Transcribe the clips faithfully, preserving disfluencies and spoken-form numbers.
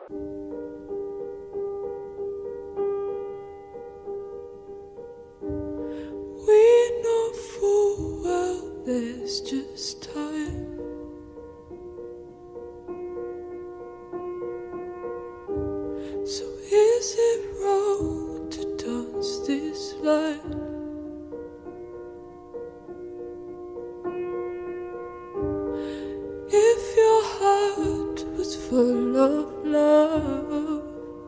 We know full well there's just time. So is it wrong to dance this line? If your heart was full of love,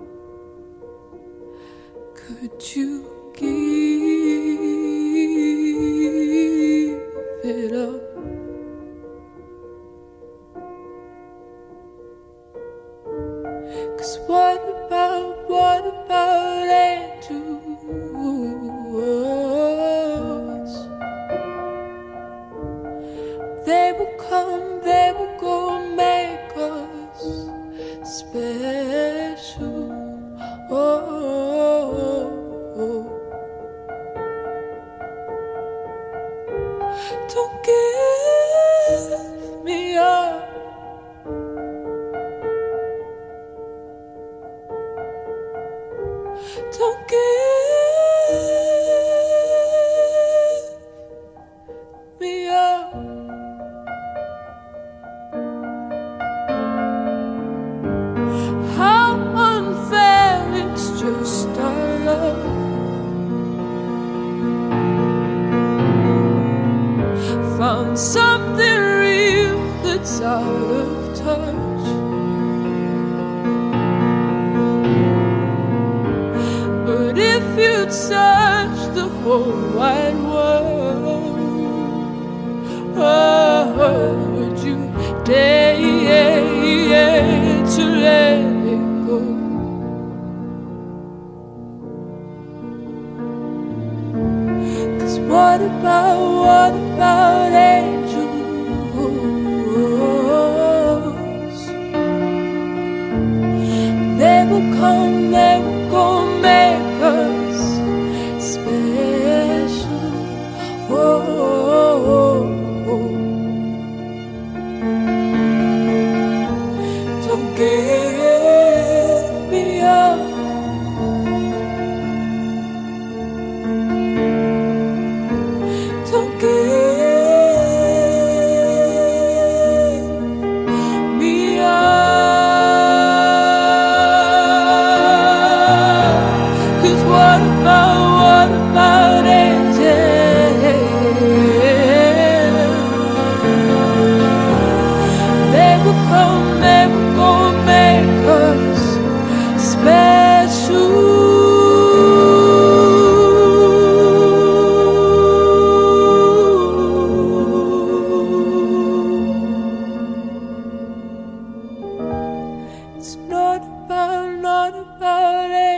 could you give it up? Cause what about, what about angels? They will come, they will go, make us special. Oh, oh, oh. Don't give me up. Don't give me up. How unfair, it's just our love. Found something real that's out of touch. But if you'd search the whole wide world, oh, would you dare to let it go? Cause what about, what about angels? They will come, they will go, make us special. Oh, oh, oh. Don't give me up. Don't give me up. Cause what about, what about angels? They will come, they will go, make us special. It's not about, not about it.